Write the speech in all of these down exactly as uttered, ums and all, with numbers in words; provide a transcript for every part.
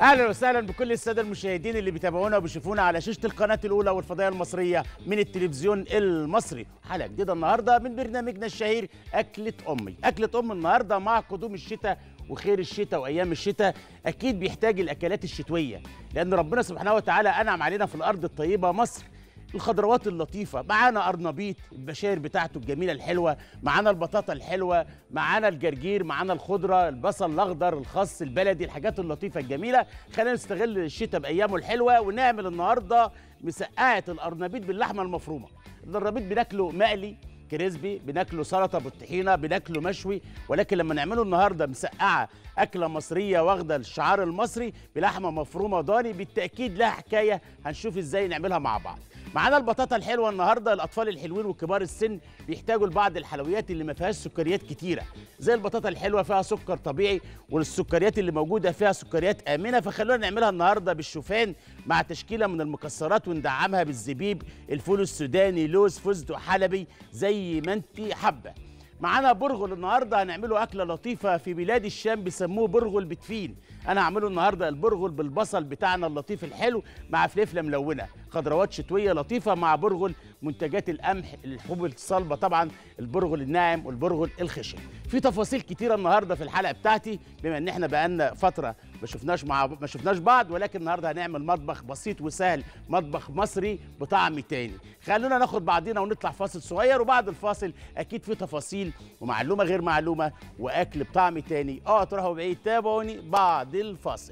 اهلا وسهلا بكل الساده المشاهدين اللي بيتابعونا وبيشوفونا على شاشه القناه الاولى والفضائيه المصريه من التلفزيون المصري. حلقه جديده النهارده من برنامجنا الشهير اكله امي. اكله ام النهارده مع قدوم الشتاء وخير الشتاء وايام الشتاء اكيد بيحتاج الاكلات الشتويه، لان ربنا سبحانه وتعالى انعم علينا في الارض الطيبه مصر الخضروات اللطيفه. معانا قرنبيط البشاير بتاعته الجميله الحلوه، معانا البطاطا الحلوه، معانا الجرجير، معانا الخضره، البصل الاخضر، الخس البلدي، الحاجات اللطيفه الجميله. خلينا نستغل الشتاء بايامه الحلوه ونعمل النهارده مسقعه القرنبيط باللحمه المفرومه. القرنبيط بناكله مقلي كريسبي، بناكله سلطه بالطحينه، بناكله مشوي، ولكن لما نعمله النهارده مسقعه اكله مصريه واخده الشعار المصري بلحمه مفرومه ضاني بالتاكيد لها حكايه، هنشوف ازاي نعملها مع بعض. معانا البطاطا الحلوه النهارده. الاطفال الحلوين وكبار السن بيحتاجوا لبعض الحلويات اللي ما فيهاش سكريات كتيره، زي البطاطا الحلوه فيها سكر طبيعي والسكريات اللي موجوده فيها سكريات امنه، فخلونا نعملها النهارده بالشوفان مع تشكيله من المكسرات وندعمها بالزبيب، الفول السوداني، لوز، فستق حلبي، زي ما انت حابه. معانا برغل النهارده هنعمله اكله لطيفه في بلاد الشام بيسموه برغل بتفين. انا هعمله النهارده البرغل بالبصل بتاعنا اللطيف الحلو مع فلفله ملونه، خضروات شتويه لطيفه مع برغل منتجات القمح، الحبوب الصلبه طبعا، البرغل الناعم والبرغل الخشن. في تفاصيل كتيره النهارده في الحلقه بتاعتي بما ان احنا بقالنا فتره ما شفناش مع ما شفناش بعض، ولكن النهارده هنعمل مطبخ بسيط وسهل، مطبخ مصري بطعم تاني. خلونا ناخد بعضينا ونطلع فاصل صغير، وبعد الفاصل اكيد في تفاصيل ومعلومه غير معلومه واكل بطعم تاني. اه تروحوا بعيد، تابعوني بعد الفاصل.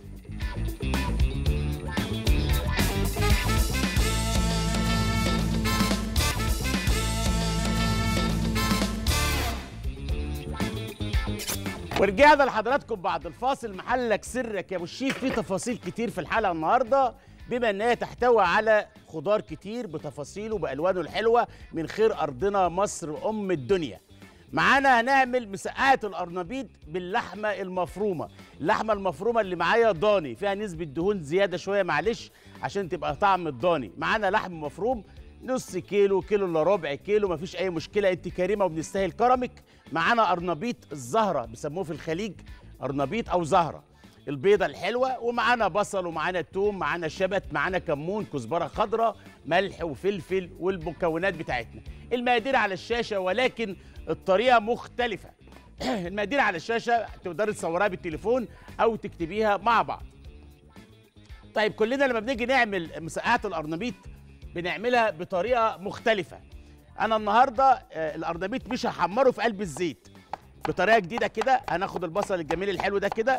ورجعنا لحضراتكم بعد الفاصل. محلك سرك يا ابو الشيف. في تفاصيل كتير في الحلقه النهارده بما انها تحتوي على خضار كتير بتفاصيله بالوانه الحلوه من خير ارضنا مصر ام الدنيا. معانا هنعمل مسقعه القرنبيط باللحمه المفرومه. اللحمه المفرومه اللي معايا ضاني، فيها نسبه دهون زياده شويه معلش عشان تبقى طعم الضاني. معانا لحم مفروم نص كيلو، كيلو الا ربع كيلو، مفيش اي مشكله، انت كريمه وبنستاهل كرمك. معانا قرنبيط الزهره بيسموه في الخليج قرنبيط او زهره البيضه الحلوه، ومعانا بصل، ومعانا توم، معانا شبت، معانا كمون، كزبره خضراء، ملح وفلفل، والمكونات بتاعتنا. المقادير على الشاشه ولكن الطريقه مختلفه. المقادير على الشاشه تقدري تصوريها بالتليفون او تكتبيها مع بعض. طيب كلنا لما بنيجي نعمل مسقعه القرنبيط بنعملها بطريقه مختلفه. انا النهارده القرنبيط مش هحمره في قلب الزيت، بطريقه جديده كده. هناخد البصل الجميل الحلو ده كده،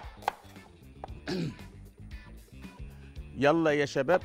يلا يا شباب،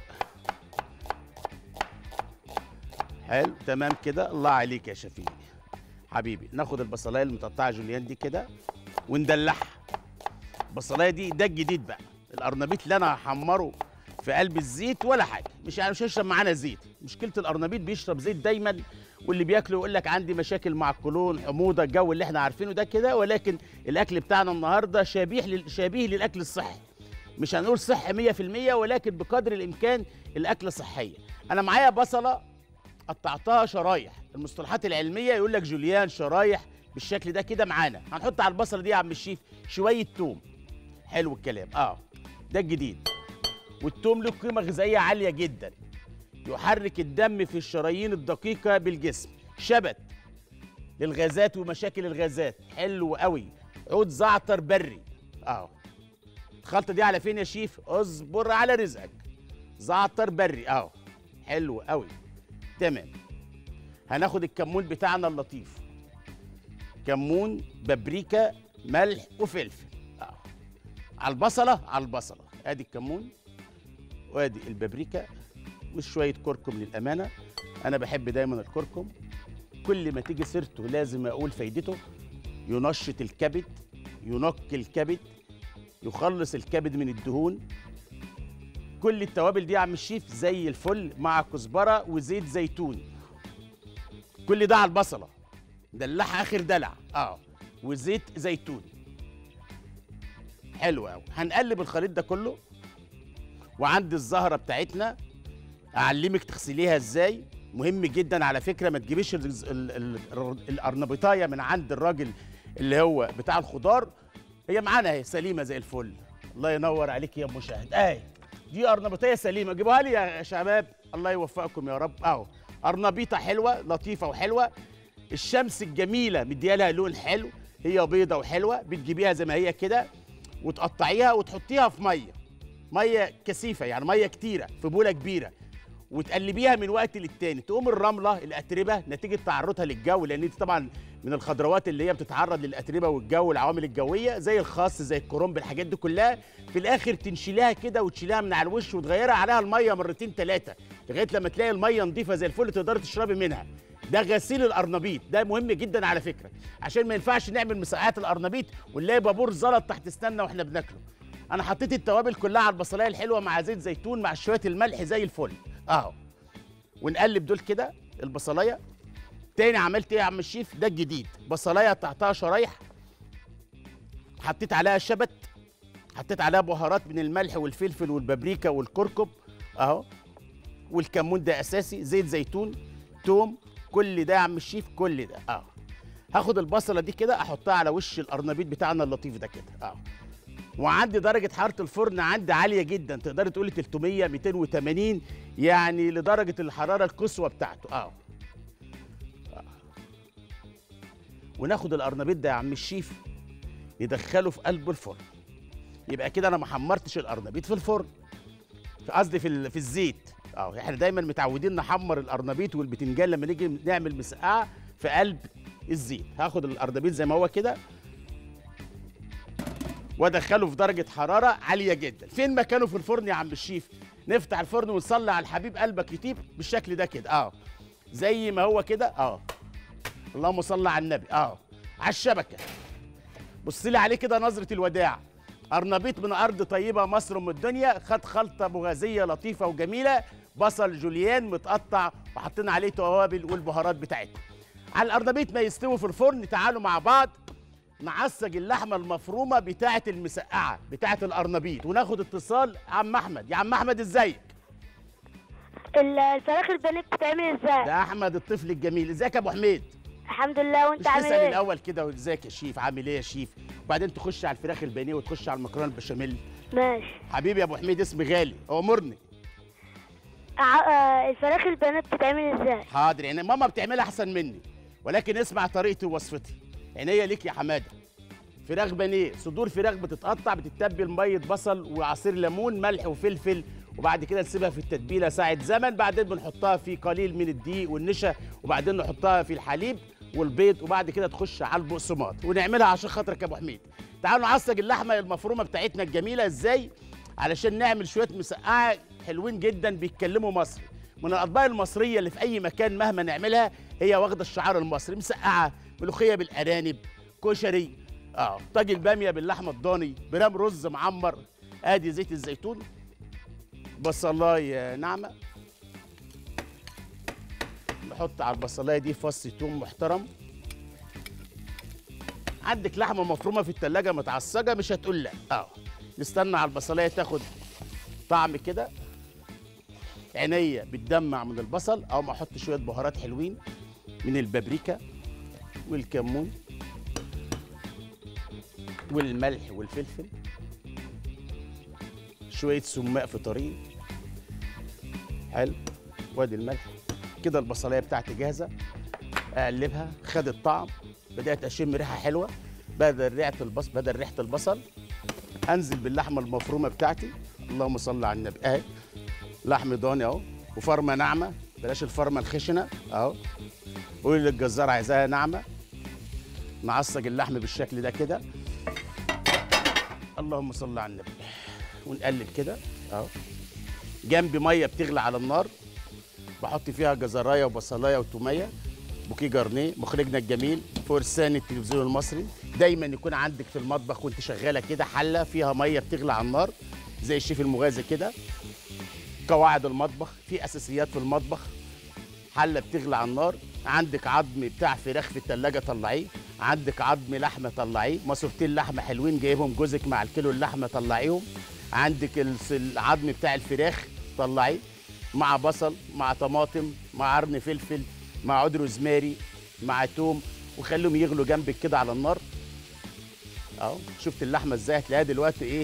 حلو تمام كده، الله عليك يا شفيق حبيبي. ناخد البصلايه المتقطعه جوليان دي كده وندلعها. البصلايه دي ده الجديد بقى، القرنبيط اللي انا هحمره في قلب الزيت ولا حاجه، مش يعني مش هيشرب معانا زيت. مشكله القرنبيط بيشرب زيت دايما، واللي بياكله يقول لك عندي مشاكل مع القولون، حموضه، الجو اللي احنا عارفينه ده كده. ولكن الاكل بتاعنا النهارده شبيه لل... شبيه للاكل الصحي. مش هنقول صحي مية في المية، ولكن بقدر الامكان الاكل صحيه. انا معايا بصله قطعتها شرايح، المصطلحات العلميه يقول لك جوليان شرايح بالشكل ده كده. معانا هنحط على البصله دي يا عم الشيف شويه توم. حلو الكلام، اه ده الجديد. والتوم له قيمه غذائيه عاليه جدا، يحرك الدم في الشرايين الدقيقه بالجسم. شبت للغازات ومشاكل الغازات، حلو قوي. عود زعتر بري اهو. الخلطه دي على فين يا شيف؟ اصبر على رزقك. زعتر بري اهو، حلو قوي تمام. هناخد الكمون بتاعنا اللطيف، كمون، بابريكا، ملح وفلفل اهو. على البصله، على البصله ادي الكمون وادي البابريكا وشويه كركم. للامانه انا بحب دايما الكركم، كل ما تيجي سيرته لازم اقول فايدته. ينشط الكبد، ينقي الكبد، يخلص الكبد من الدهون. كل التوابل دي يا عم الشيف زي الفل، مع كزبره وزيت زيتون. كل ده على البصله، دلعها اخر دلع اه، وزيت زيتون. حلو قوي. هنقلب الخليط ده كله. وعند الزهره بتاعتنا اعلمك تغسليها ازاي، مهم جدا على فكره. ما تجيبيش القرنبيطايه من عند الراجل اللي هو بتاع الخضار، هي معانا اهي سليمه زي الفل، الله ينور عليك يا مشاهد. اهي دي قرنبيطيه سليمه، جيبوها لي يا شباب، الله يوفقكم يا رب. اهو قرنبيطه حلوه لطيفه وحلوه، الشمس الجميله مديالها لون حلو، هي بيضه وحلوه. بتجيبيها زي ما هي كده وتقطعيها وتحطيها في ميه، ميه كثيفه يعني ميه كتيره في بوله كبيره، وتقلبيها من وقت للتاني. تقوم الرمله الاتربه نتيجه تعرضها للجو، لان دي طبعا من الخضروات اللي هي بتتعرض للاتربه والجو والعوامل الجويه زي الخاص زي الكرنب، الحاجات دي كلها في الاخر تنشيلها كده وتشيلها من على الوش وتغيري عليها الميه مرتين ثلاثه لغايه لما تلاقي الميه نظيفه زي الفل تقدري تشربي منها. ده غسيل القرنبيط، ده مهم جدا على فكره، عشان ما ينفعش نعمل مسقعات القرنبيط ونلاقي بابور زلط تحت اسناننا واحنا بناكله. انا حطيت التوابل كلها على البصلايه الحلوه مع زيت زيتون مع شويه الملح زي الفل اهو، ونقلب دول كده البصلايه. تاني عملت ايه يا عم الشيف؟ ده الجديد، بصلايه قطعتها شرايح، حطيت عليها شبت، حطيت عليها بهارات من الملح والفلفل والبابريكا والكركم اهو، والكمون ده اساسي، زيت زيتون، توم، كل ده يا عم الشيف كل ده اهو. هاخد البصله دي كده احطها على وش القرنبيط بتاعنا اللطيف ده كده اهو، وعندي درجه حراره الفرن عندي عاليه جدا، تقدري تقولي تلتمية مئتين وثمانين يعني لدرجه الحراره القصوى بتاعته اهو. وناخد القرنبيط ده يا عم الشيف ندخله في قلب الفرن. يبقى كده انا ما حمرتش القرنبيط في الفرن، قصدي في في الزيت اه. احنا دايما متعودين نحمر القرنبيط والبتنجان لما نيجي نعمل مسقعه في قلب الزيت. هاخد القرنبيط زي ما هو كده وادخله في درجه حراره عاليه جدا. فين مكانه في الفرن يا عم الشيف؟ نفتح الفرن ونصلي على الحبيب قلبك يطيب بالشكل ده كده اه، زي ما هو كده اه. اللهم صل على النبي اه، على الشبكه. بص لي عليه كده نظره الوداع. قرنبيط من ارض طيبه مصر ام الدنيا، خد خلطه بوغازيه لطيفه وجميله، بصل جوليان متقطع وحطينا عليه توابل والبهارات بتاعتنا. على القرنبيط ما يستوي في الفرن تعالوا مع بعض نعصج اللحمه المفرومه بتاعه المسقعه بتاعه القرنبيط، وناخد اتصال. عم احمد، يا عم احمد ازيك؟ الفراخ البانيه بتتعمل ازاي؟ ده احمد الطفل الجميل. ازيك يا ابو حميد؟ الحمد لله، وانت عامل ايه؟ ايه؟ الاول كده ازيك يا شيف، عامل ايه يا شيف؟ وبعدين تخش على الفراخ البانيه وتخش على المكرونه البشاميل. ماشي حبيبي يا ابو حميد، اسم غالي، امرني. ع- الفراخ البانيه بتتعمل ازاي؟ حاضر، يعني ماما بتعملها احسن مني، ولكن اسمع طريقتي ووصفتي. عينيا ليك يا حماده. فراخ بانيه، صدور فراخ بتتقطع، بتتبل ميه بصل وعصير ليمون ملح وفلفل، وبعد كده نسيبها في التتبيله ساعه زمن، بعدين بنحطها في قليل من الدقيق والنشا، وبعدين نحطها في الحليب والبيض، وبعد كده تخش على البقسماط ونعملها عشان خاطرك يا ابو حميد. تعالوا نعصج اللحمه المفرومه بتاعتنا الجميله ازاي علشان نعمل شويه مسقعه حلوين جدا بيتكلموا مصري. من الاطباق المصريه اللي في اي مكان مهما نعملها هي واخده الشعار المصري، مسقعه، ملوخيه بالارانب، كشري اه، طاجن باميه باللحمه الضاني، برام رز معمر. ادي زيت الزيتون، بصلايه ناعمه، نحط على البصلايه دي فص ثوم محترم. عندك لحمه مفرومه في التلاجة متعصجه مش هتقول لا اه. نستنى على البصلايه تاخد طعم كده، عينيا بتدمع من البصل، او ما احط شويه بهارات حلوين من البابريكا والكمون والملح والفلفل، شويه سماق في طريق حلو، وادي الملح كده. البصلايه بتاعتي جاهزه، اقلبها، خدت طعم، بدات اشم ريحه حلوه، بدل ريحه البصل بدل ريحه البصل انزل باللحمه المفرومه بتاعتي. اللهم صل على النبي اهي، لحم ضاني اهو، وفرمه ناعمه، بلاش الفرمه الخشنه اهو. قولي للجزار عايزاها ناعمه. نعصج اللحم بالشكل ده كده، اللهم صل على النبي، ونقلب كده اهو. جنبي ميه بتغلي على النار، بحط فيها جزرايه وبصلايه وتوميه، بوكيه جرنيه. مخرجنا الجميل فرسان التلفزيون المصري، دايما يكون عندك في المطبخ وانت شغاله كده حله فيها ميه بتغلي على النار زي الشيف المغازي كده. قواعد المطبخ، في اساسيات في المطبخ، حله بتغلي على النار، عندك عظم بتاع فراخ في التلاجة طلعيه، عندك عظم لحمه طلعيه، ماسورتين لحمه حلوين جايبهم جوزك مع الكيلو اللحمه طلعيهم، عندك الس- العظم بتاع الفراخ طلعيه مع بصل مع طماطم مع قرن فلفل مع عود روزماري مع توم، وخليهم يغلوا جنبك كده على النار اهو. شفت اللحمه ازاي؟ هتلاقيها دلوقتي ايه،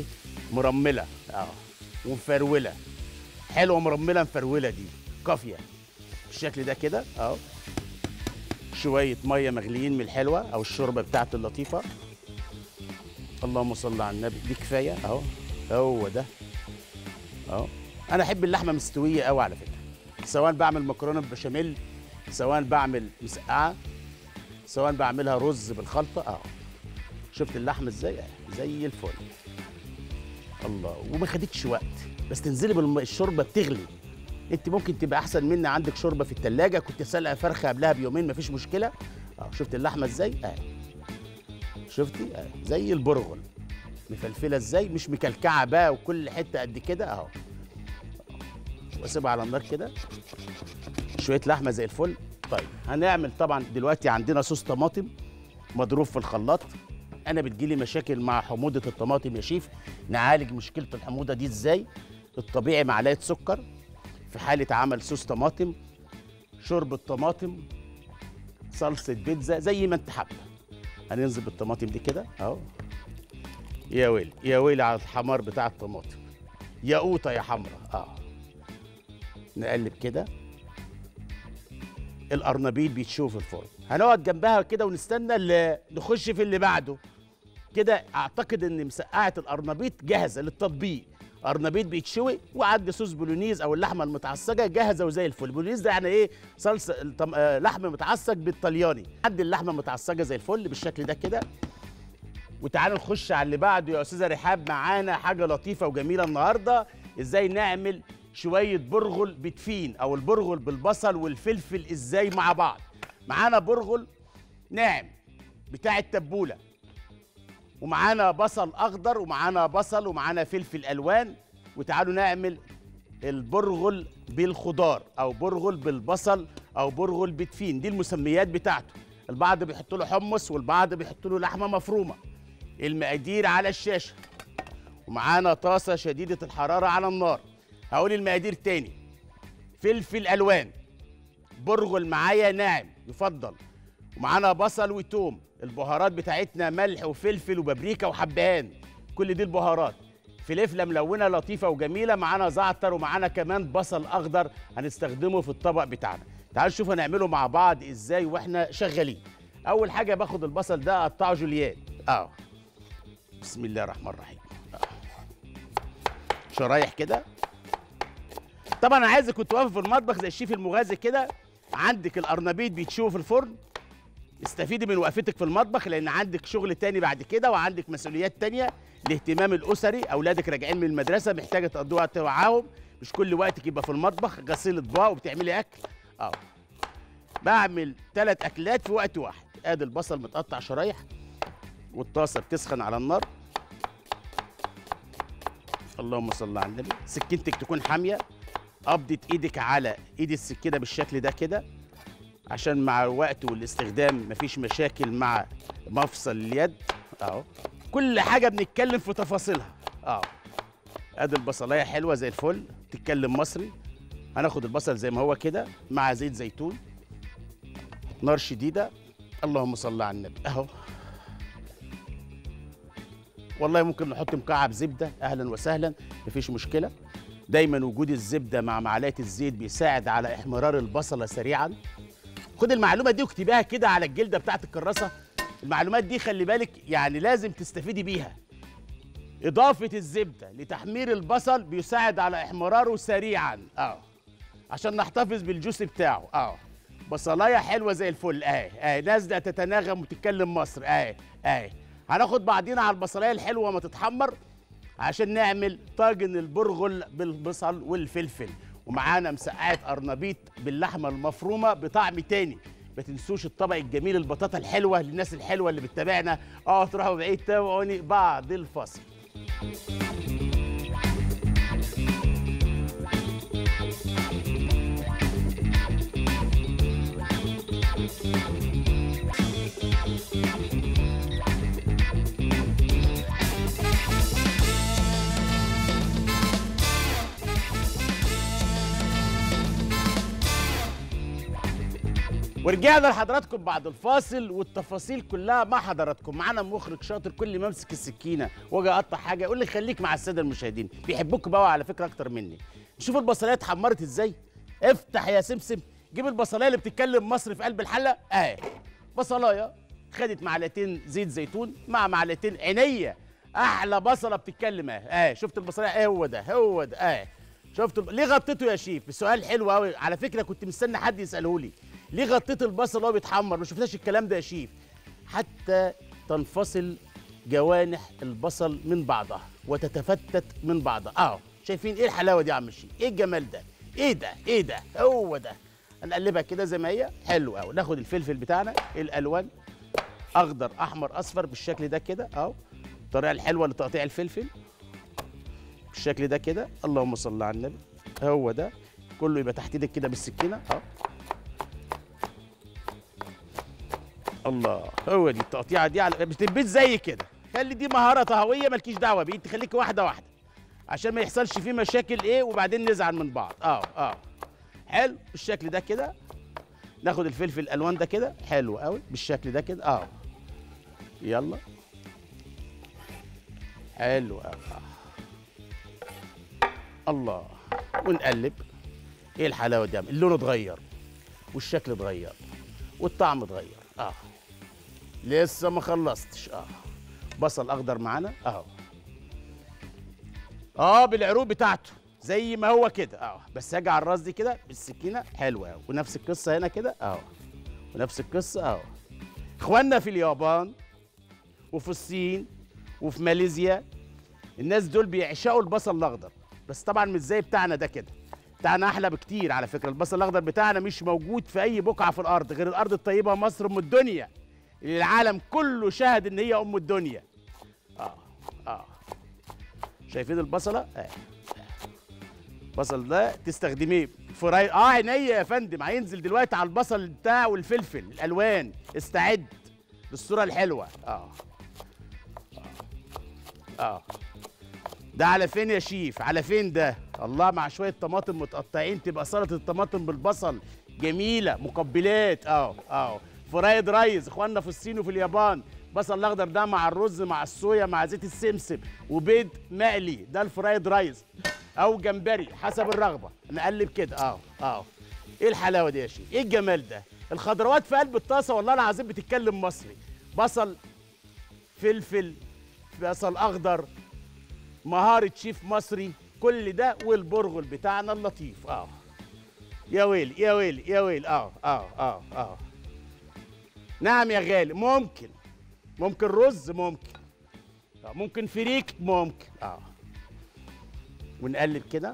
مرمله اه ومفروله. حلوه مرمله مفروله دي قافيه بالشكل ده كده اهو. شويه ميه مغليين من الحلوه او الشوربه بتاعت اللطيفه. اللهم صل على النبي. دي كفايه اهو. هو ده اهو. انا احب اللحمه مستويه قوي على فكره، سواء بعمل مكرونه بالبشاميل، سواء بعمل مسقعه، سواء بعملها رز بالخلطه اهو. شفت اللحمه ازاي؟ زي الفل. الله. وما خدتش وقت، بس تنزلي بالشوربه بتغلي. انت ممكن تبقى احسن مني، عندك شوربه في الثلاجه كنت سلقه فرخه قبلها بيومين مفيش مشكله اهو. شفت اللحمه ازاي؟ اهي. شفتي؟ اهي زي البرغل، مفلفله ازاي، مش مكلكعه بقى وكل حته قد كده اهو. واسيبها على النار كده شويه لحمه زي الفل. طيب هنعمل طبعا دلوقتي عندنا صوص طماطم مضروب في الخلاط. انا بتجيلي مشاكل مع حموضه الطماطم يا شيف، نعالج مشكله الحموضه دي ازاي؟ الطبيعي معلقه سكر في حاله عمل صوص طماطم، شوربه طماطم، صلصه بيتزا، زي ما انت حابه. هننزل بالطماطم دي كده اهو. يا ويلي يا ويلي على الحمار بتاع الطماطم، يا قوطه يا حمرا اه. نقلب كده. القرنبيط بيتشوف في الفرن، هنقعد جنبها كده ونستنى اللي نخش في اللي بعده كده. اعتقد ان مسقعه القرنبيط جاهزه للتطبيق. قرنبيط بيتشوي وعندي صوص بولونيز او اللحمه المتعصجه جاهزه وزي الفل. بولونيز ده يعني ايه؟ صلصه الطم... آه لحم متعصج بالطلياني. عندي اللحمه متعصجه زي الفل بالشكل ده كده. وتعالوا نخش على اللي بعده يا استاذه رحاب. معانا حاجه لطيفه وجميله النهارده، ازاي نعمل شويه برغل بتفين او البرغل بالبصل والفلفل ازاي مع بعض. معانا برغل ناعم بتاع التبوله، ومعانا بصل اخضر، ومعانا بصل، ومعانا فلفل الوان. وتعالوا نعمل البرغل بالخضار او برغل بالبصل او برغل بتفين، دي المسميات بتاعته. البعض بيحط له حمص والبعض بيحط له لحمه مفرومه. المقادير على الشاشه، ومعانا طاسه شديده الحراره على النار. هقول المقادير تاني. فلفل الوان، برغل معايا ناعم يفضل، ومعانا بصل وتوم. البهارات بتاعتنا ملح وفلفل وبابريكا وحبهان، كل دي البهارات. فلفله ملونه لطيفه وجميله. معانا زعتر، ومعانا كمان بصل اخضر هنستخدمه في الطبق بتاعنا. تعالوا نشوف هنعمله مع بعض ازاي واحنا شغالين. اول حاجه باخد البصل ده اقطعه جوليان اه. بسم الله الرحمن الرحيم آه. شرايح كده. طبعا انا عايزك كنت واقف في المطبخ زي الشيف المغازي كده، عندك القرنبيط بيتشوي في الفرن، استفيدي من وقفتك في المطبخ لان عندك شغل تاني بعد كده وعندك مسؤوليات تانية. الاهتمام الاسري، اولادك راجعين من المدرسه محتاجه تقضي وقت معاهم، مش كل وقتك يبقى في المطبخ غسيل اطباق وبتعملي اكل اه. بعمل ثلاث اكلات في وقت واحد. ادي البصل متقطع شرايح، والطاسه بتسخن على النار. اللهم صل على النبي. سكينتك تكون حاميه، قبضة ايدك على ايد السكينه بالشكل ده كده، عشان مع الوقت والاستخدام مفيش مشاكل مع مفصل اليد اهو. كل حاجه بنتكلم في تفاصيلها اه. ادي البصلايه حلوه زي الفل، تتكلم مصري. هناخد البصل زي ما هو كده مع زيت زيتون، نار شديده. اللهم صل على النبي اهو. والله ممكن نحط مكعب زبده، اهلا وسهلا مفيش مشكله. دايما وجود الزبده مع معلقه الزيت بيساعد على احمرار البصله سريعا. خد المعلومه دي واكتبيها كده على الجلده بتاعت الكراسه. المعلومات دي خلي بالك يعني لازم تستفيدي بيها. اضافه الزبده لتحمير البصل بيساعد على احمراره سريعا اه، عشان نحتفظ بالجوس بتاعه اه. بصلايه حلوه زي الفل اهي اهي، نازله تتناغم وتتكلم مصر اهي اهي. هناخد بعضينا على البصلايه الحلوه ما تتحمر عشان نعمل طاجن البرغل بالبصل والفلفل. ومعانا مسقعه قرنبيط باللحمه المفرومه بطعم تاني. ما تنسوش الطبق الجميل البطاطا الحلوه للناس الحلوه اللي بتتابعنا اه. تروحوا بعيد، تابعوني بعد الفاصل. ورجعنا لحضراتكم بعد الفاصل والتفاصيل كلها مع حضراتكم. معانا مخرج شاطر كل ما امسك السكينه واجي اقطع حاجه يقول لي خليك مع الساده المشاهدين، بيحبوك بقى على فكره اكتر مني. نشوف البصلايه اتحمرت ازاي. افتح يا سمسم، جيب البصلايه اللي بتتكلم مصري في قلب الحله اهي. بصلايه خدت معلقتين زيت زيتون مع معلقتين عينيه، احلى بصله بتتكلم اهي. اهي شفت البصلايه؟ اهي هو ده هو ده اهي. شفت الب... ليه غطيته يا شيف؟ سؤال حلو قوي على فكره، كنت مستني حد يساله لي. ليه غطيت البصل وهو بيتحمر؟ ما شفناش الكلام ده يا شيف. حتى تنفصل جوانح البصل من بعضها وتتفتت من بعضها. اه شايفين ايه الحلاوه دي يا عم الشيف؟ ايه الجمال ده؟ ايه ده؟ ايه ده؟ هو ده. نقلبها كده زي ما هي، حلو قوي. ناخد الفلفل بتاعنا الالوان، اخضر احمر اصفر بالشكل ده كده اهو. الطريقه الحلوه لتقطيع الفلفل بالشكل ده كده. اللهم صل على النبي. هو ده كله يبقى تحت ايدك كده بالسكينه اهو. الله، هو دي التقطيعه دي على بتنبت زي كده. خلي دي مهاره طهويه مالكيش دعوه بيه، انت خليكي واحده واحده عشان ما يحصلش فيه مشاكل ايه وبعدين نزعل من بعض. اه اه حلو بالشكل ده كده. ناخد الفلفل الالوان ده كده حلو قوي بالشكل ده كده اه. يلا حلو قوي آه. الله، ونقلب. ايه الحلاوه دي؟ اللون اتغير والشكل اتغير والطعم اتغير اه. لسه ما خلصتش اه. بصل اخضر معانا اهو اه بالعروق بتاعته زي ما هو كده اه. بس هاجي على الراس دي كده بالسكينه حلوه اهو. ونفس القصه هنا كده اهو. ونفس القصه اهو. اخواننا في اليابان وفي الصين وفي ماليزيا، الناس دول بيعشقوا البصل الاخضر، بس طبعا مش زي بتاعنا ده كده. بتاعنا احلى بكتير على فكره. البصل الاخضر بتاعنا مش موجود في اي بقعه في الارض غير الارض الطيبه مصر ام الدنيا، اللي العالم كله شاهد ان هي ام الدنيا اه اه. شايفين البصله اه. البصل ده تستخدميه فراي اه عينيا يا فندم. هينزل دلوقتي على البصل بتاعه والفلفل الالوان. استعد للصوره الحلوه اه اه, آه. ده على فين يا شيف؟ على فين ده؟ الله، مع شويه طماطم متقطعين تبقى سلطه الطماطم بالبصل جميله. مقبلات اه اه. فرايد رايز اخواننا في الصين وفي اليابان. بصل الاخضر ده مع الرز مع الصويا مع زيت السمسم وبيض مقلي، ده الفرايد رايز او جمبري حسب الرغبه. نقلب كده اه اه. ايه الحلاوه دي يا شيف؟ ايه الجمال ده؟ الخضروات في قلب الطاسه والله العظيم بتتكلم مصري. بصل فلفل بصل اخضر، مهاره شيف مصري، كل ده والبرغل بتاعنا اللطيف اه. يا ويلي يا ويلي يا ويلي اه اه اه اه. نعم يا غالي. ممكن ممكن رز ممكن آه. ممكن فريك ممكن اه. ونقلب كده.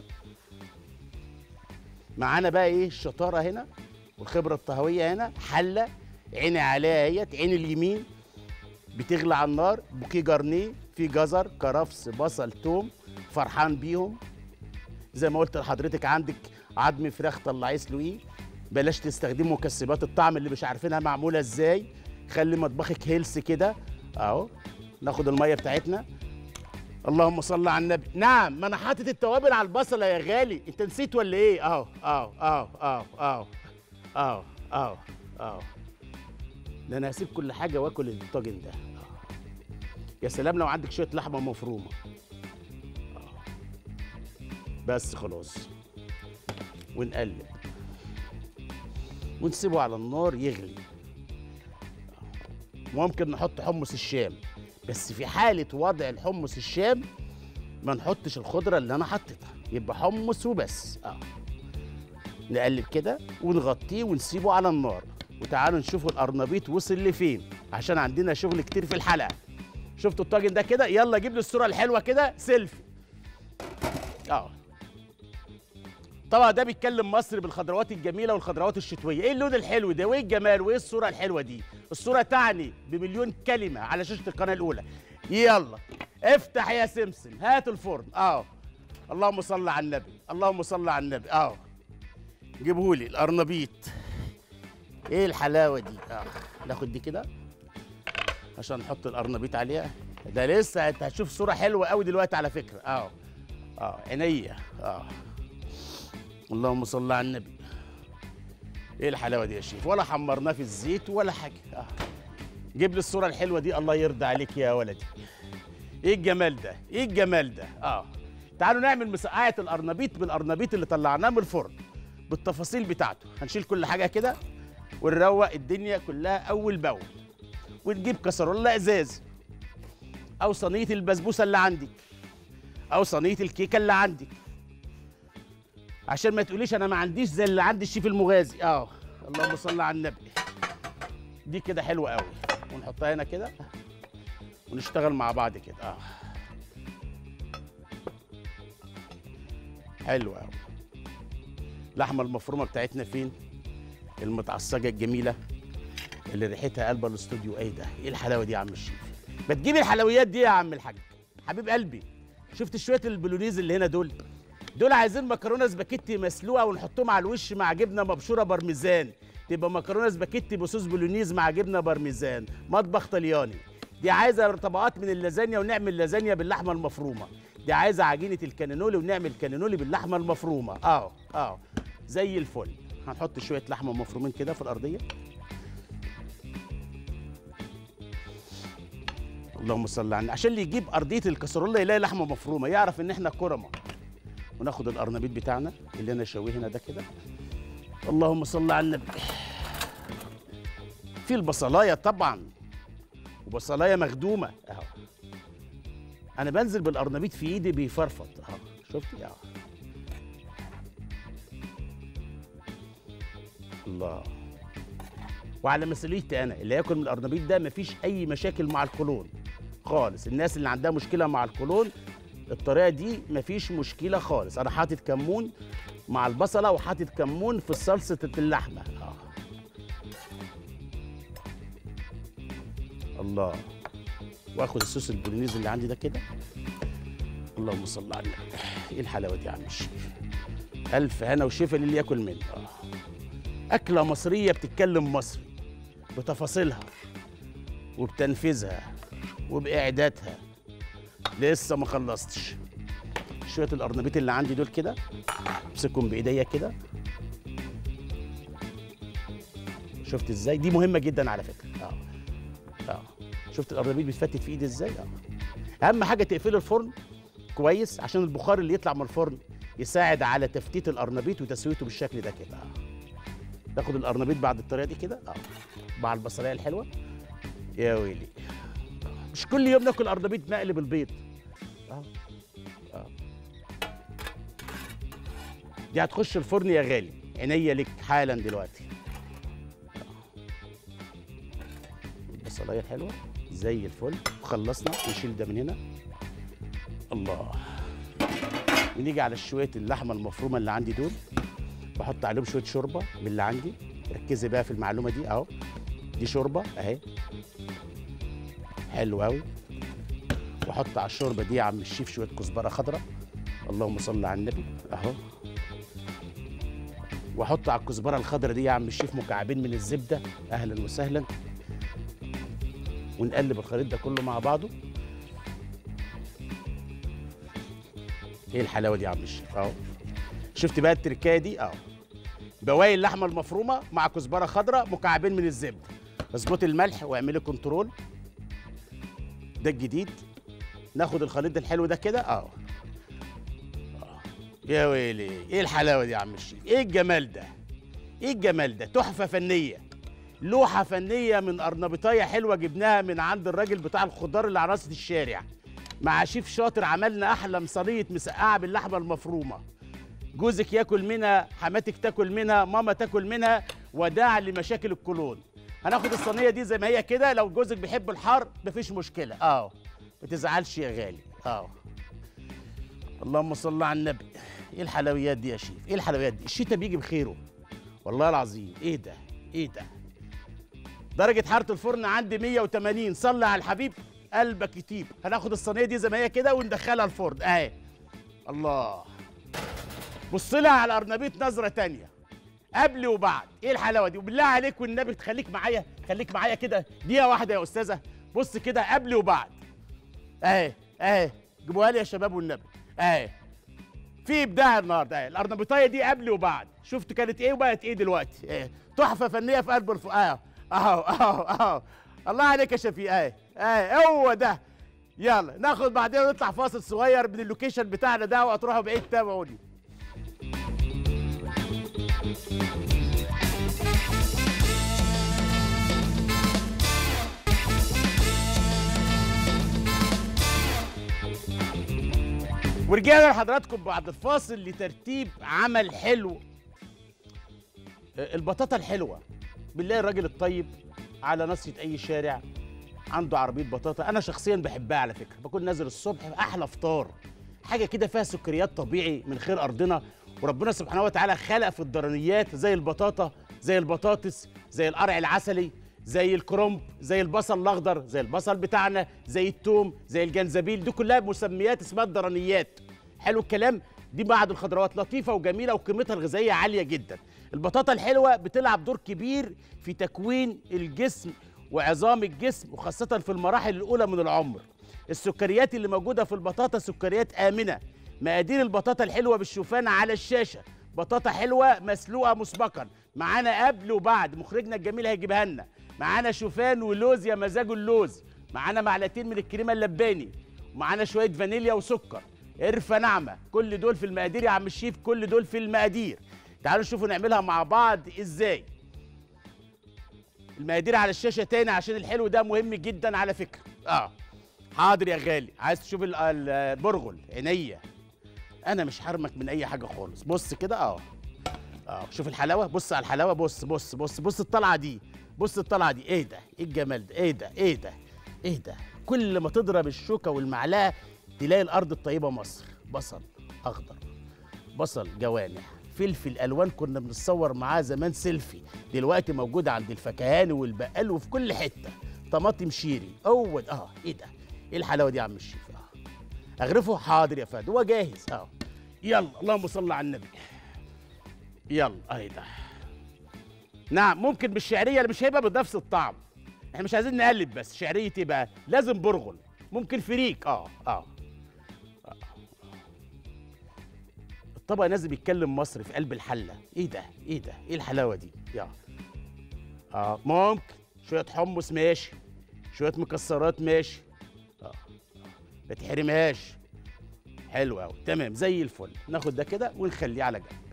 معانا بقى ايه الشطاره هنا والخبره الطهويه هنا. حله عيني عليها اهيت، عين اليمين بتغلى على النار، بوكيه جرنيه في جزر كرفس بصل توم، فرحان بيهم. زي ما قلت لحضرتك عندك عظم فراخ طلعيه اسلقيه. بلاش تستخدمي مكسبات الطعم اللي مش عارفينها معموله ازاي. خلي مطبخك هيلث كده اهو. ناخد الميه بتاعتنا. اللهم صل على النبي. نعم، ما انا حاطط التوابل على البصله يا غالي، انت نسيت ولا ايه؟ اهو اهو اهو اهو اهو اهو اهو اهو. ده انا هسيب كل حاجه واكل الطاجن ده. يا سلام لو عندك شويه لحمه مفرومه بس خلاص. ونقلب ونسيبه على النار يغلي. ممكن نحط حمص الشام، بس في حاله وضع الحمص الشام ما نحطش الخضره اللي انا حطيتها، يبقى حمص وبس اه. نقلب كده ونغطيه ونسيبه على النار. وتعالوا نشوفوا القرنبيط وصل لفين عشان عندنا شغل كتير في الحلقه. شفتوا الطاجن ده كده؟ يلا جيب لي الصوره الحلوه كده سيلفي اه. طبعا ده بيتكلم مصر بالخضروات الجميله والخضروات الشتويه. ايه اللون الحلو ده وايه الجمال وايه الصوره الحلوه دي؟ الصوره تعني بمليون كلمه على شاشه القناه الاولى. يلا افتح يا سمسم، هات الفرن اه. اللهم صل على النبي، اللهم صل على النبي اه. جيبهولي القرنبيط. ايه الحلاوه دي اه. ناخد دي كده عشان نحط القرنبيط عليها. ده لسه انت هتشوف صوره حلوه قوي دلوقتي على فكره اه اه. عينيا اه. اللهم صل على النبي. ايه الحلاوه دي يا شيف؟ ولا حمرناه في الزيت ولا حاجه. آه. جيب لي الصوره الحلوه دي، الله يرضى عليك يا ولدي. ايه الجمال ده؟ ايه الجمال ده؟ اه تعالوا نعمل مسقعه القرنبيط بالقرنبيط اللي طلعناه من الفرن بالتفاصيل بتاعته. هنشيل كل حاجه كده ونروق الدنيا كلها اول باول، ونجيب كسرولة ازاز او صينيه البسبوسه اللي عندك او صينيه الكيكه اللي عندك، عشان ما تقوليش انا ما عنديش زي اللي عند الشيف المغازي. اه اللهم صل على النبي. دي كده حلوه قوي، ونحطها هنا كده ونشتغل مع بعض كده. اه حلوه قوي. اللحمه المفرومه بتاعتنا فين؟ المتعصجه الجميله اللي ريحتها قلبه الاستوديو. ايه ده؟ ايه الحلاوه دي يا عم الشيف؟ ما تجيب الحلويات دي يا عم الحاج حبيب قلبي. شفت شويه البولونيز اللي هنا دول؟ دول عايزين مكرونه سباكيتي مسلوقه ونحطهم على الوش مع جبنه مبشوره بارميزان، تبقى مكرونه سباكيتي بصوص بولونيز مع جبنه بارميزان، مطبخ طلياني. دي عايزه طبقات من اللازانيا ونعمل لازانيا باللحمه المفرومه. دي عايزه عجينه الكانينولي ونعمل كانينولي باللحمه المفرومه. اه اه زي الفل. هنحط شويه لحمه مفرومين كده في الارضيه. اللهم صل على النبي. عشان اللي يجيب ارضيه الكسرولة يلاقي لحمه مفرومه يعرف ان احنا كرمه. وناخد القرنبيط بتاعنا اللي انا شويه هنا ده كده. اللهم صل على النبي. في البصلايه طبعا، وبصلايه مخدومه اهو. انا بنزل بالقرنبيط في ايدي بيفرفط اهو، شفتي اهو. الله. وعلى مسؤوليتي انا اللي ياكل من القرنبيط ده مفيش اي مشاكل مع القولون خالص. الناس اللي عندها مشكله مع القولون الطريقه دي مفيش مشكله خالص. انا حاطط كمون مع البصله وحاطط كمون في صلصه اللحمه. آه. الله. واخد الصوص البولونيز اللي عندي ده كده. اللهم صل على النبي. ايه الحلاوه دي يا عم الشيف؟ الف هنا وشفا للي ياكل منه. آه. اكله مصريه بتتكلم مصري بتفاصيلها وبتنفيذها وباعدادها. لسه ما خلصتش. شويه القرنبيط اللي عندي دول كده امسكهم بايديا كده. شفت ازاي؟ دي مهمه جدا على فكره. اه اه شفت القرنبيط بيتفتت في ايدي ازاي؟ اه اهم حاجه تقفلي الفرن كويس عشان البخار اللي يطلع من الفرن يساعد على تفتيت القرنبيط وتسويته بالشكل ده كده. اه تاخد القرنبيط بعد الطريقه دي كده اه مع البصلايه الحلوه. يا ويلي، مش كل يوم ناكل قرنبيط مقلي بالبيض. اه اه دي هتخش الفرن يا غالي، عينيا لك حالا دلوقتي. البصلايه الحلوه زي الفل. خلصنا نشيل ده من هنا. الله. ونيجي على شويه اللحمه المفرومه اللي عندي دول، بحط عليهم شويه شوربه من اللي عندي. ركزي بقى في المعلومه دي اهو. دي شوربه اهي حلو قوي. واحط على الشوربه دي يا عم الشيف شويه كزبره خضراء. اللهم صل على النبي اهو. واحط على الكزبره الخضراء دي يا عم الشيف مكعبين من الزبده. اهلا وسهلا. ونقلب الخليط ده كله مع بعضه. ايه الحلاوه دي يا عم الشيف اهو. شفت بقى التركايه دي اهو. بواقي اللحمه المفرومه مع كزبره خضراء مكعبين من الزبده. اظبطي الملح واعملي كنترول. ده الجديد. ناخد الخليط الحلو ده كده اهو. يا ويلي، ايه الحلاوه دي يا عم الشيف؟ ايه الجمال ده؟ ايه الجمال ده؟ تحفه فنيه، لوحه فنيه من قرنبيطايه حلوه جبناها من عند الراجل بتاع الخضار اللي على راسة الشارع. مع شيف شاطر عملنا احلى صينيه مسقعه باللحمه المفرومه. جوزك ياكل منها، حماتك تاكل منها، ماما تاكل منها، وداعا لمشاكل القولون. هناخد الصينيه دي زي ما هي كده. لو جوزك بيحب الحار مفيش مشكله اه ما تزعلش يا غالي اه. اللهم صل على النبي. ايه الحلويات دي يا شيف؟ ايه الحلويات دي؟ الشتاء بيجي بخيره والله العظيم. ايه ده؟ ايه ده؟ درجه حراره الفرن عندي مية وتمانين. صلي على الحبيب قلبك يطيب. هناخد الصينيه دي زي ما هي كده وندخلها الفرن اهي. الله. بص لها على القرنبيط نظره تانية قبل وبعد. ايه الحلاوه دي؟ وبالله عليك والنبي تخليك معايا، خليك معايا كده دقيقه واحده يا استاذه. بص كده قبل وبعد اهي اهي. جيبوها لي يا شباب والنبي اهي. في ابداع النهارده. الارنبيطايه دي قبل وبعد، شفت كانت ايه وبقت ايه دلوقتي. إيه؟ تحفه فنيه في قلب الف اهو اهو اهو اهو. الله عليك يا شفيق. اهي اهي هو ده. يلا ناخد بعدين ونطلع فاصل صغير من اللوكيشن بتاعنا ده، وهتروحوا بعيد. تابعوني. ورجعنا لحضراتكم بعد الفاصل لترتيب عمل حلو. البطاطا الحلوه، بالله الراجل الطيب على ناصية اي شارع عنده عربيه بطاطا. انا شخصيا بحبها على فكره، بكون نازل الصبح احلى فطار، حاجه كده فيها سكريات طبيعي من خير ارضنا. وربنا سبحانه وتعالى خلق في الضرنيات زي البطاطا، زي البطاطس، زي القرع العسلي، زي الكرنب، زي البصل الاخضر، زي البصل بتاعنا، زي التوم، زي الجنزبيل. دي كلها مسميات اسمها الضرنيات. حلو الكلام. دي بعض الخضروات لطيفه وجميله وقيمتها الغذائيه عاليه جدا. البطاطا الحلوه بتلعب دور كبير في تكوين الجسم وعظام الجسم، وخاصه في المراحل الاولى من العمر. السكريات اللي موجوده في البطاطا سكريات امنه. مقادير البطاطا الحلوه بالشوفان على الشاشه. بطاطا حلوه مسلوقه مسبقا، معانا قبل وبعد، مخرجنا الجميل هيجيبها لنا. معانا شوفان ولوز يا مزاجه اللوز، معانا معلقتين من الكريمه اللباني، ومعانا شويه فانيليا وسكر، قرفه ناعمه. كل دول في المقادير يا عم الشيف، كل دول في المقادير. تعالوا نشوفوا نعملها مع بعض ازاي. المقادير على الشاشه تاني عشان الحلو ده مهم جدا على فكره. اه حاضر يا غالي. عايز تشوف ال- ال- البرغل؟ عينيا، انا مش حرمك من اي حاجه خالص. بص كده اه اه شوف الحلاوه، بص على الحلاوه، بص بص بص بص الطلعه دي، بص الطلعه دي. ايه ده؟ ايه الجمال ده؟ ايه ده؟ ايه ده؟ ايه ده؟ كل ما تضرب الشوكه والمعلقه تلاقي الارض الطيبه مصر. بصل اخضر، بصل جوانح، فلفل الوان كنا بنتصور معاه زمان سيلفي، دلوقتي موجود عند الفكهاني والبقال وفي كل حته. طماطم شيري اول. اه ايه ده؟ ايه الحلاوه دي يا عم الشيف؟ اه اغرفه. حاضر يا فهد، هو جاهز. اه يلا اللهم صل على النبي. يلا اهي ده. نعم ممكن بالشعريه اللي مش هيبقى بنفس الطعم. احنا مش عايزين نقلب، بس شعريه ايه بقى؟ لازم برغل، ممكن فريك. اه اه الطبق نازل يتكلم مصري في قلب الحله. ايه ده؟ ايه ده؟ ايه الحلاوه دي؟ يا اه ممكن شويه حمص ماشي، شويه مكسرات ماشي. اه ما تحرمهاش. حلو قوي تمام زي الفل. ناخد ده كده ونخليه على جنب.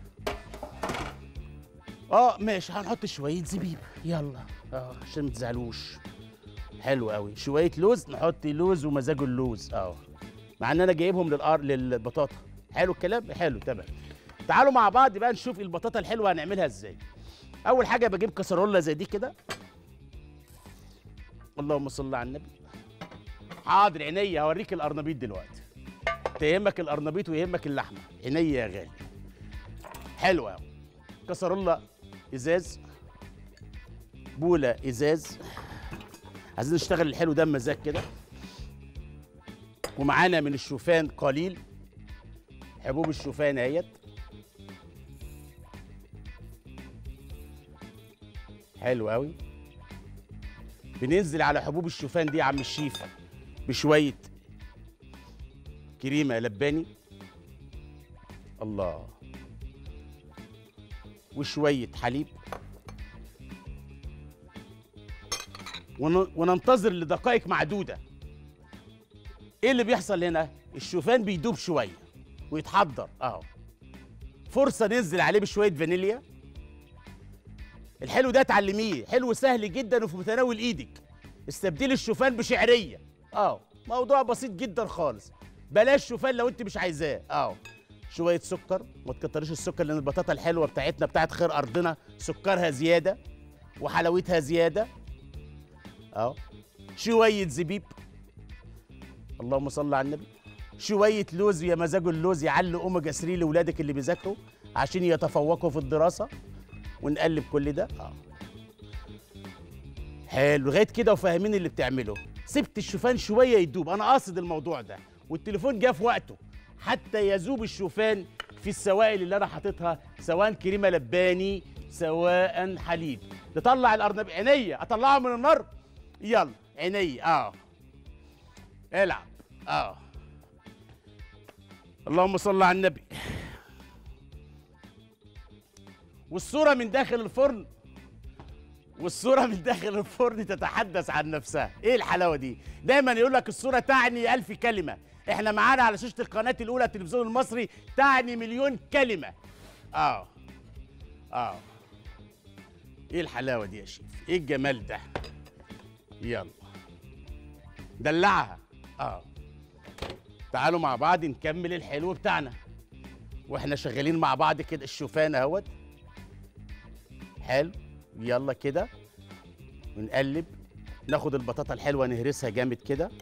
اه ماشي. هنحط شويه زبيب. يلا اه عشان ما تزعلوش. حلو قوي. شويه لوز، نحط لوز ومزاجه اللوز. اه مع ان انا جايبهم للقر للبطاطا. حلو الكلام. حلو تمام. تعالوا مع بعض بقى نشوف البطاطا الحلوه هنعملها ازاي. اول حاجه بجيب كسرولة زي دي كده. اللهم صل على النبي. حاضر عينيا، هوريك القرنبيط دلوقتي. تهمك القرنبيط ويهمك اللحمه. عينيا يا غالي. حلو قوي. كسرولة ازاز، بوله ازاز. عايزين نشتغل الحلو ده بمزاج كده. ومعانا من الشوفان قليل، حبوب الشوفان اهيت. حلو قوي. بننزل على حبوب الشوفان دي يا عم الشيف بشويه كريمه لباني. الله. وشويه حليب. ون- وننتظر لدقائق معدوده. ايه اللي بيحصل هنا؟ الشوفان بيدوب شويه ويتحضر اهو. فرصه ننزل عليه بشويه فانيليا. الحلو ده اتعلميه، حلو سهل جدا وفي متناول ايدك. استبدلي الشوفان بشعريه. اه موضوع بسيط جدا خالص. بلاش شوفان لو انت مش عايزاه. اه شويه سكر، ما تكتريش السكر لان البطاطا الحلوه بتاعتنا بتاعت خير ارضنا سكرها زياده وحلاوتها زياده. اه شويه زبيب. اللهم صل على النبي. شويه لوز يا مزاج اللوز، يعلي اوميجا ثلاثة لاولادك اللي بيذاكروا عشان يتفوقوا في الدراسه. ونقلب كل ده. اه حلو لغايه كده وفاهمين اللي بتعمله. سبت الشوفان شويه يدوب، انا قاصد الموضوع ده والتليفون جه في وقته حتى يذوب الشوفان في السوائل اللي انا حاططها، سواء كريمه لباني سواء حليب. نطلع الارنب. عينيا اطلعه من النار. يلا عينيا. اه العب. اه اللهم صل على النبي. والصورة من داخل الفرن والصورة من داخل الفرن تتحدث عن نفسها. ايه الحلاوة دي؟ دايما يقول لك الصورة تعني ألف كلمة. احنا معانا على شاشة القناة الأولى التلفزيون المصري تعني مليون كلمة. اه اه ايه الحلاوة دي يا شيف؟ ايه الجمال ده؟ يلا دلعها. اه تعالوا مع بعض نكمل الحلو بتاعنا واحنا شغالين مع بعض كده. الشوفان اهوت حلو. يلا كده ونقلب. ناخد البطاطا الحلوه نهرسها جامد كده.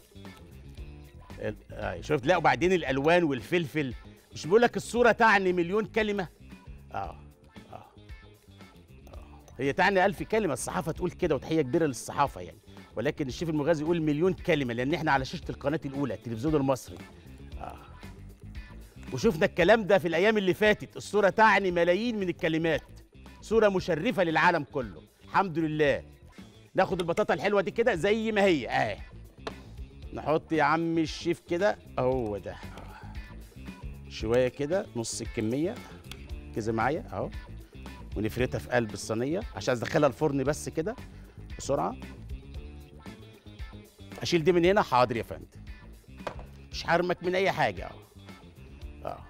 آه شفت؟ لا وبعدين الالوان والفلفل. مش بقول لك الصوره تعني مليون كلمه؟ آه. اه اه هي تعني ألف كلمه. الصحافه تقول كده وتحيه كبيره للصحافه يعني، ولكن الشيف المغازي يقول مليون كلمه لان احنا على شاشه القناه الاولى التلفزيون المصري. اه وشفنا الكلام ده في الايام اللي فاتت. الصوره تعني ملايين من الكلمات. صوره مشرفه للعالم كله الحمد لله. ناخد البطاطا الحلوه دي كده زي ما هي اه نحط يا عم الشيف كده. هو ده شويه كده نص الكميه كده معايا اهو. ونفردها في قلب الصينيه عشان ادخلها الفرن بس كده بسرعه. اشيل دي من هنا. حاضر يا فندم. مش حرمك من اي حاجه اهو. اه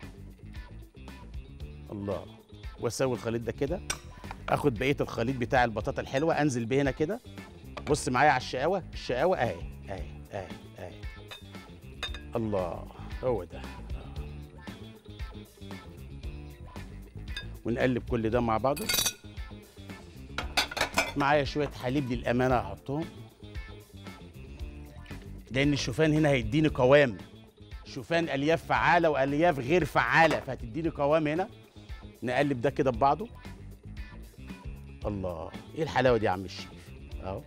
الله. واسوي الخليط ده كده. اخد بقيه الخليط بتاع البطاطا الحلوه انزل بيه هنا كده. بص معايا على الشقاوه. الشقاوه اهي اهي اهي اهي. الله هو ده. آه. ونقلب كل ده مع بعضه. معايا شويه حليب للامانه هحطهم لان الشوفان هنا هيديني قوام. شوفان الياف فعاله والياف غير فعاله فهتديني قوام هنا. نقلب ده كده ببعضه. الله ايه الحلاوه دي يا عم الشيف؟ اهو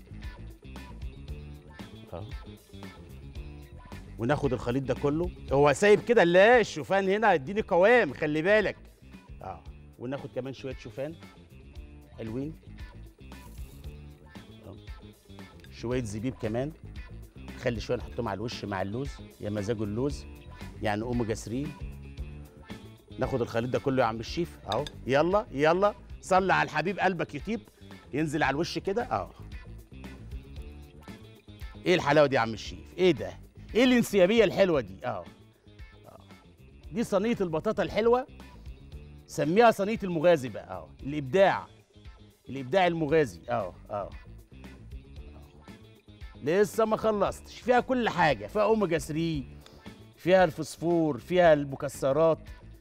اهو. وناخد الخليط ده كله. هو سايب كده؟ لا الشوفان هنا هيديني قوام خلي بالك. اه وناخد كمان شويه شوفان حلوين. اه شويه زبيب كمان. خلي شويه نحطهم على الوش مع اللوز. يا مزاج اللوز يعني اوميجا ثلاثة. ناخد الخليط ده كله يا عم الشيف اهو. يلا يلا صلي على الحبيب قلبك يطيب. ينزل على الوش كده اهو. ايه الحلاوه دي يا عم الشيف؟ ايه ده؟ ايه الانسيابيه الحلوه دي؟ اهو دي صينيه البطاطا الحلوه. سميها صينيه المغازي بقى اهو. الابداع الابداع المغازي اهو اهو. لسه ما خلصتش. فيها كل حاجه. فيها اوميجا ثلاثة. فيها الفوسفور. فيها المكسرات.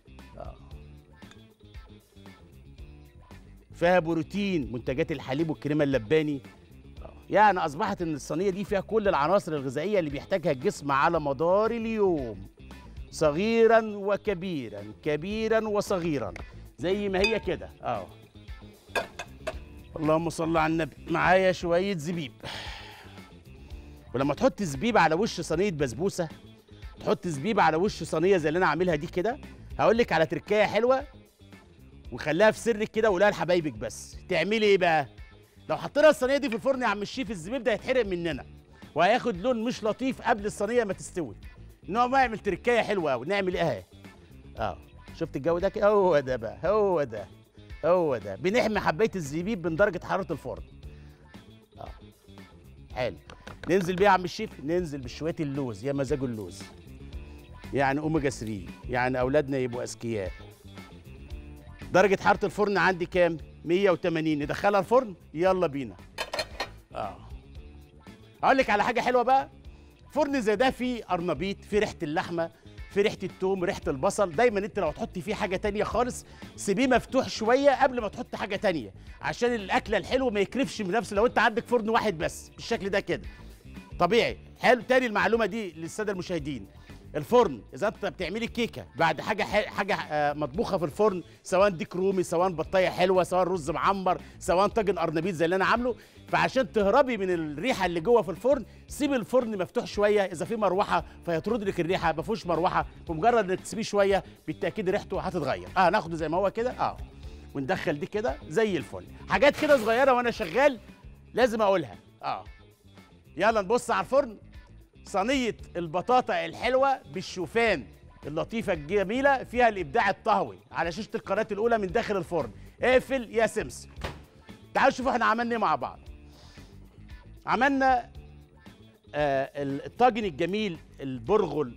فيها بروتين منتجات الحليب والكريمه اللباني. يعني اصبحت ان الصينيه دي فيها كل العناصر الغذائيه اللي بيحتاجها الجسم على مدار اليوم. صغيرا وكبيرا كبيرا وصغيرا زي ما هي كده اه. اللهم صل على النبي. معايا شويه زبيب. ولما تحط زبيب على وش صينيه بسبوسه تحط زبيب على وش صينيه زي اللي انا عاملها دي كده. هقول لك على تركايه حلوه وخليها في سرك كده وقولها لحبايبك بس. تعملي ايه بقى؟ لو حطينا الصينيه دي في الفرن يا عم الشيف الزبيب ده هيتحرق مننا وهياخد لون مش لطيف قبل الصينيه ما تستوي. ان هو ما يعمل تركايه حلوه قوي. نعمل ايه اهي اه. شفت الجو ده كده؟ هو ده بقى هو ده هو ده. بنحمي حبايه الزبيب من درجه حراره الفرن اه. حلو. ننزل بيه يا عم الشيف. ننزل بشويه اللوز. يا مزاج اللوز يعني اوميجا ثلاثة يعني اولادنا يبقوا اذكياء. درجة حرارة الفرن عندي كام؟ مية وتمانين. ندخلها الفرن. يلا بينا. اه اقول لك على حاجة حلوة بقى. فرن زي ده فيه قرنبيط، فيه ريحة اللحمة، فيه ريحة التوم، ريحة البصل. دايما انت لو تحطي فيه حاجة تانية خالص سيبيه مفتوح شوية قبل ما تحطي حاجة تانية عشان الأكلة الحلوة ما يكرفش من نفسه. لو انت عندك فرن واحد بس بالشكل ده كده طبيعي. حلو. تاني المعلومة دي للسادة المشاهدين. الفرن اذا انت بتعملي كيكه بعد حاجه حاجه آه مطبوخه في الفرن سواء ديك رومي سواء بطايه حلوه سواء رز معمر سواء طاجن قرنبيط زي اللي انا عامله. فعشان تهربي من الريحه اللي جوه في الفرن سيبي الفرن مفتوح شويه. اذا في مروحه فيطرد لك الريحه. ما فيهوش مروحه بمجرد انك تسيبيه شويه بالتاكيد ريحته هتتغير. اه ناخده زي ما هو كده اه. وندخل دي كده زي الفل. حاجات كده صغيره وانا شغال لازم اقولها اه. يلا نبص على الفرن. صينيه البطاطا الحلوه بالشوفان اللطيفه الجميله فيها الابداع الطهوي على شاشه القناه الاولى من داخل الفرن. اقفل يا سمسم. تعالوا شوفوا احنا عملنا ايه مع بعض. عملنا آه الطاجن الجميل البرغل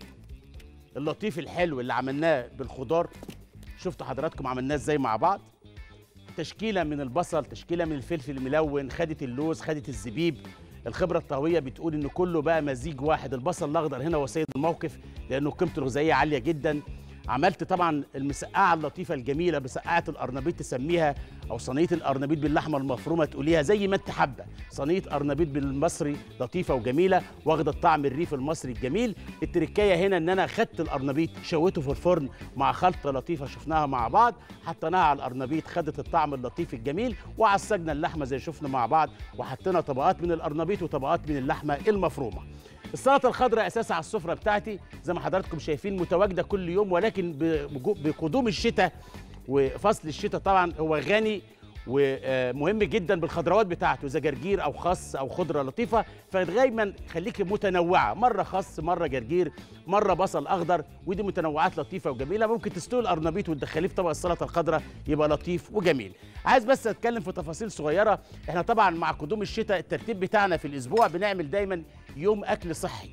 اللطيف الحلو اللي عملناه بالخضار. شفتوا حضراتكم عملناه ازاي مع بعض. تشكيله من البصل، تشكيله من الفلفل الملون، خدت اللوز، خدت الزبيب. الخبره الطهويه بتقول ان كله بقى مزيج واحد. البصل الاخضر هنا وسيد الموقف لانه قيمته الغذائيه عاليه جدا. عملت طبعا المسقعه اللطيفه الجميله، مسقعه القرنبيط تسميها، او صينيه القرنبيط باللحمه المفرومه تقوليها زي ما انت حابه. صينيه قرنبيط بالمصري لطيفه وجميله واخده الطعم الريف المصري الجميل. التركايه هنا ان انا خدت القرنبيط شويته في الفرن مع خلطه لطيفه شفناها مع بعض، حطيناها على القرنبيط خدت الطعم اللطيف الجميل، وعصجنا اللحمه زي شفنا مع بعض، وحطينا طبقات من القرنبيط وطبقات من اللحمه المفرومه. السلطه الخضراء اساسها على السفره بتاعتي زي ما حضراتكم شايفين متواجده كل يوم، ولكن بقدوم الشتاء وفصل الشتاء طبعا هو غني ومهم جدا بالخضروات بتاعته، اذا جرجير او خس او خضره لطيفه. فدايما خليكي متنوعه، مره خس مره جرجير مره بصل اخضر، ودي متنوعات لطيفه وجميله. ممكن تستوي القرنبيط وتدخليه في طبق السلطه الخضراء يبقى لطيف وجميل. عايز بس اتكلم في تفاصيل صغيره. احنا طبعا مع قدوم الشتاء الترتيب بتاعنا في الاسبوع بنعمل دايما يوم اكل صحي.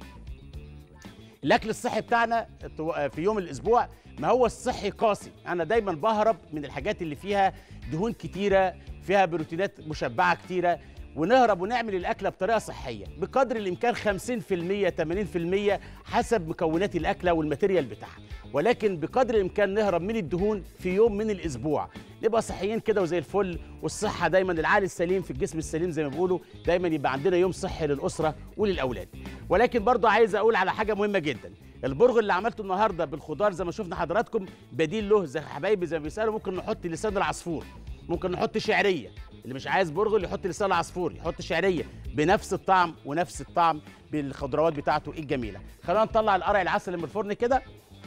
الاكل الصحي بتاعنا في يوم الاسبوع ما هو الصحي قاسي. انا دايما بهرب من الحاجات اللي فيها دهون كتيره، فيها بروتينات مشبعه كتيره، ونهرب ونعمل الاكله بطريقه صحيه بقدر الامكان خمسين في المية ثمانين في المية حسب مكونات الاكله والماتيريال بتاعها، ولكن بقدر الامكان نهرب من الدهون في يوم من الاسبوع، نبقى صحيين كده وزي الفل. والصحه دايما العقل السليم في الجسم السليم زي ما بيقولوا، دايما يبقى عندنا يوم صحي للاسره وللاولاد. ولكن برضه عايز اقول على حاجه مهمه جدا. البرغل اللي عملته النهارده بالخضار زي ما شفنا حضراتكم بديل له، زي حبايبي زي ما بيسالوا ممكن نحط لسان العصفور، ممكن نحط شعريه، اللي مش عايز برغل يحط لسان العصفور، يحط شعريه بنفس الطعم ونفس الطعم بالخضروات بتاعته الجميله. خلينا نطلع القرع العسل من الفرن كده،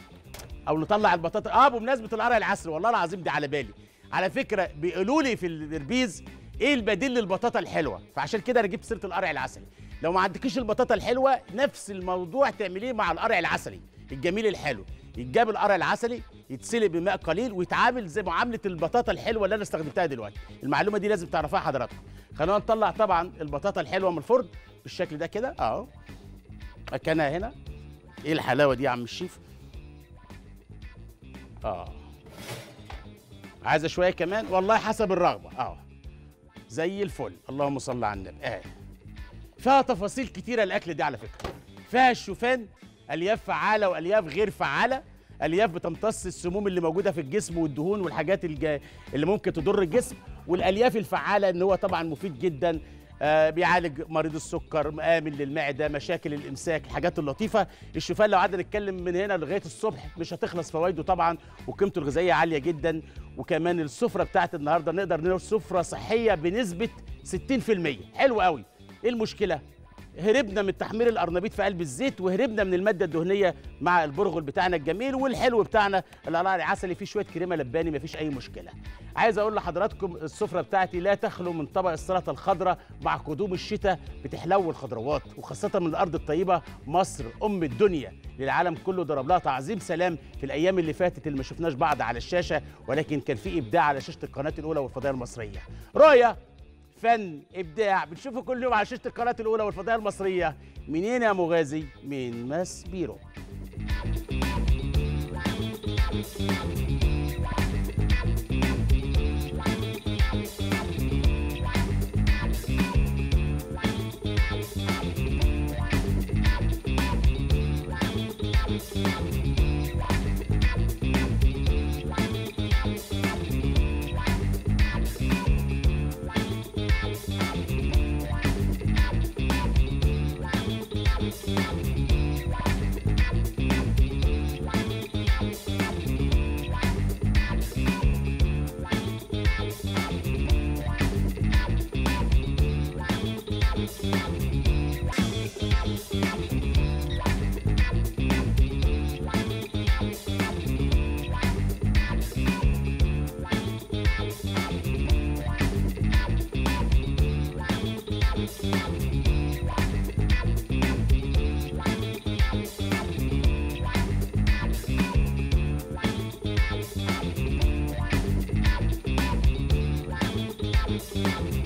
او نطلع البطاطا. اه بمناسبه القرع العسل والله العظيم دي على بالي. على فكره بيقولوا لي في الربيز ايه البديل للبطاطا الحلوه، فعشان كده انا جبت سيره القرع العسلي. لو ما عندكيش البطاطا الحلوه نفس الموضوع تعمليه مع القرع العسلي الجميل الحلو. يتجاب القرع العسلي يتسلق بماء قليل ويتعامل زي معامله البطاطا الحلوه اللي انا استخدمتها دلوقتي. المعلومه دي لازم تعرفها حضراتكم. خلينا نطلع طبعا البطاطا الحلوه من الفرن بالشكل ده كده اهو، مكانها هنا. ايه الحلاوه دي يا عم الشيف؟ اه عايزه شويه كمان والله حسب الرغبه. اه زي الفل. اللهم صل على النبي. اه فيها تفاصيل كتيره الاكل دي على فكره. فيها الشوفان الياف فعاله والياف غير فعاله. الياف بتمتص السموم اللي موجوده في الجسم والدهون والحاجات الج... اللي ممكن تضر الجسم، والالياف الفعاله ان هو طبعا مفيد جدا. آه بيعالج مريض السكر، مآمن للمعده، مشاكل الامساك، الحاجات اللطيفه. الشوفان لو قعدنا نتكلم من هنا لغايه الصبح مش هتخلص فوائده طبعا، وقيمته الغذائيه عاليه جدا. وكمان السفره بتاعت النهارده نقدر نقول سفره صحيه بنسبه ستين في المية. حلو قوي. ايه المشكله؟ هربنا من تحمير القرنبيط في قلب الزيت، وهربنا من الماده الدهنيه مع البرغل بتاعنا الجميل، والحلو بتاعنا القرع العسلي فيه شويه كريمه لباني مفيش اي مشكله. عايز اقول لحضراتكم السفره بتاعتي لا تخلو من طبق السلطه الخضراء. مع قدوم الشتاء بتحلو الخضروات، وخاصه من الارض الطيبه مصر ام الدنيا للعالم كله. ضرب لها تعظيم سلام في الايام اللي فاتت اللي ما شفناش بعض على الشاشه، ولكن كان في ابداع على شاشه القناه الاولى والفضائيه المصريه. رؤيه، فن، ابداع بنشوفه كل يوم على شاشه القناه الاولى والفضائيه المصريه. منين يا مغازي؟ من ماس بيرو. الحلوه.